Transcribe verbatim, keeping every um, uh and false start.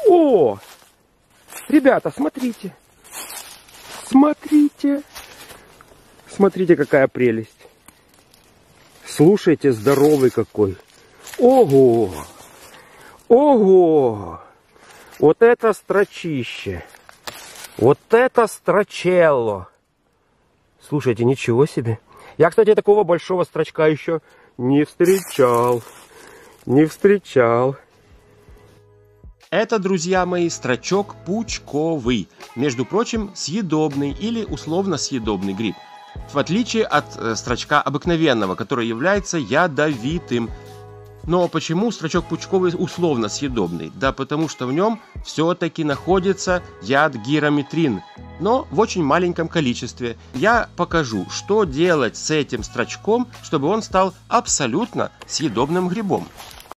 О! Ребята, смотрите. Смотрите. Смотрите, какая прелесть. Слушайте, здоровый какой. Ого! Ого! Вот это строчище. Вот это строчелло. Слушайте, ничего себе. Я, кстати, такого большого строчка еще не встречал. Не встречал. Это, друзья мои, строчок пучковый. Между прочим, съедобный или условно съедобный гриб. В отличие от э, строчка обыкновенного, который является ядовитым. Но почему строчок пучковый условно съедобный? Да потому что в нем все-таки находится яд гирометрин, но в очень маленьком количестве. Я покажу, что делать с этим строчком, чтобы он стал абсолютно съедобным грибом.